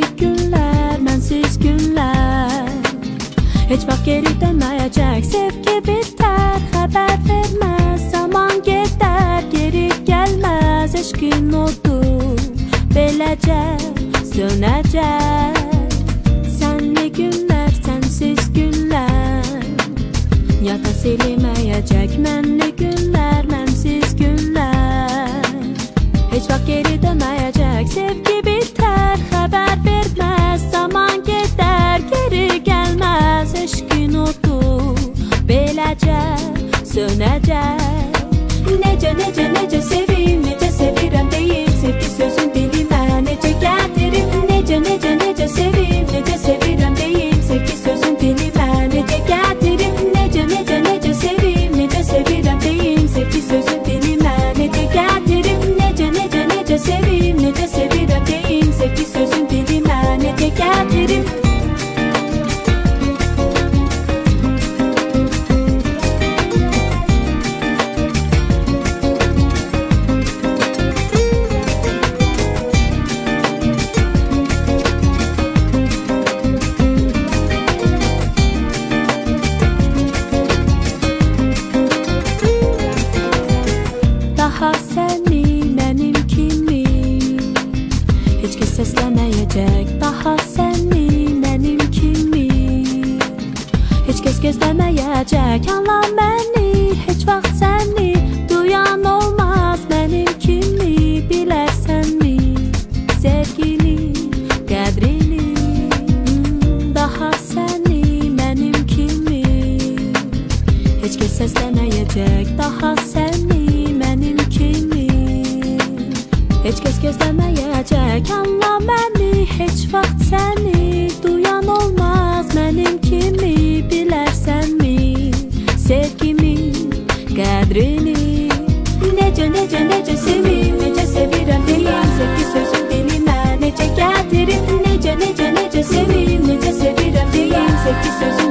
Senlik günler, mənsiz günler. Heç vaxt geri dönməyəcək, sevgi biter, xəbər verməz, zaman gedər, geri gəlməz, eşqin odur, beləcə sönəcək. Senlik günler, sensiz günler, yada silinməyəcək, mənlik günler, mənsiz günler. Heç vaxt geri dönməyəcək, sevgi biter, xəbər verməz, zaman gedər, geri gəlməz, eşqin odur, beləcə sönəcək. Necə sevim, necə sevirəm deyim, sevgi sözün dilimə necə gətirim. Necə sevim, necə sevirəm deyim, sevgi sözün dilimə necə gətirim. Necə sevim, necə sevirəm deyim, sevgi sözün dilimə necə gətirim. Necə sevim, necə sevirəm deyim, sevgi sözün dilimə necə gətirim. Daha səni mənim kimi heç kəs səsləməyəcək. Daha səni mənim kimi heç kəs gözləməyəcək. Anla məni, heç vaxt səni duyan olmaz mənim kimi. Bilərsənmi sevgini, qədrini? Daha səni mənim kimi heç kəs səsləməyəcək. Daha səni mənim kimi heç kəs gözləməyəcək. Anla məni, heç vaxt səni duyan olmaz mənim kimi. Bilərsənmi sevgimi, qədrini? Necə sevim, necə sevirəm deyim, sevgi sözün dilimə necə gətirim. Necə sevim, necə sevirəm deyim, sevgi sözün